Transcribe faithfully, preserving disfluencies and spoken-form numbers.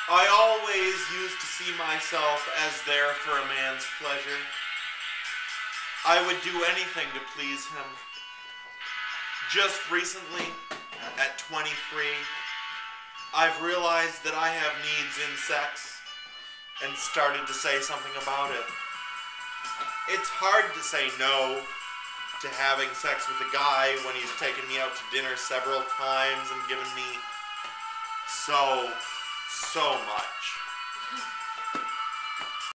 I always used to see myself as there for a man's pleasure. I would do anything to please him. Just recently, at twenty-three, I've realized that I have needs in sex and started to say something about it. It's hard to say no to having sex with a guy when he's taken me out to dinner several times and given me so, so much.